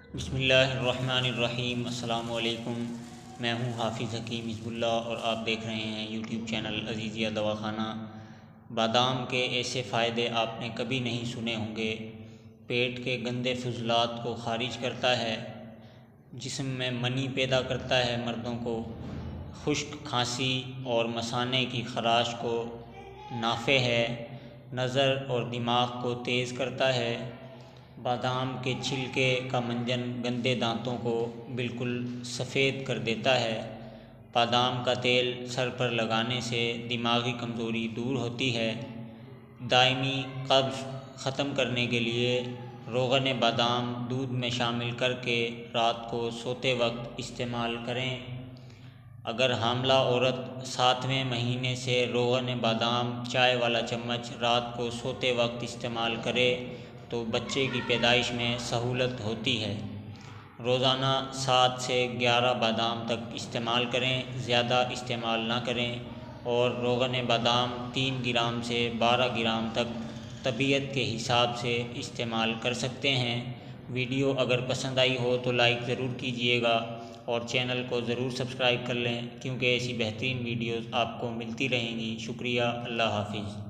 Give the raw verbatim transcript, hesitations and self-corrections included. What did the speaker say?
बिस्मिल्लाहिर्रहमानिर्रहीम। अस्सलामु अलैकुम। मैं हूं हाफिज़ हकीम हिज़्बुल्लाह और आप देख रहे हैं यूट्यूब चैनल अज़ीज़िया दवाखाना। बादाम के ऐसे फ़ायदे आपने कभी नहीं सुने होंगे। पेट के गंदे फुज़लात को ख़ारिज करता है, जिस्म में मनी पैदा करता है, मर्दों को खुश्क खांसी और मसाने की खराश को नाफ़े है, नज़र और दिमाग को तेज़ करता है। बादाम के छिलके का मंजन गंदे दांतों को बिल्कुल सफ़ेद कर देता है। बादाम का तेल सर पर लगाने से दिमागी कमज़ोरी दूर होती है। दायमी कब्ज़ ख़त्म करने के लिए रोग़न बादाम दूध में शामिल करके रात को सोते वक्त इस्तेमाल करें। अगर हामला औरत सातवें महीने से रोग़न बादाम चाय वाला चम्मच रात को सोते वक्त इस्तेमाल करे तो बच्चे की पैदाइश में सहूलत होती है। रोज़ाना सात से ग्यारह बादाम तक इस्तेमाल करें, ज़्यादा इस्तेमाल ना करें। और रोग़न बादाम तीन ग्राम से बारह ग्राम तक तबीयत के हिसाब से इस्तेमाल कर सकते हैं। वीडियो अगर पसंद आई हो तो लाइक ज़रूर कीजिएगा और चैनल को ज़रूर सब्सक्राइब कर लें, क्योंकि ऐसी बेहतरीन वीडियोज़ आपको मिलती रहेंगी। शुक्रिया। अल्लाह हाफ़िज़।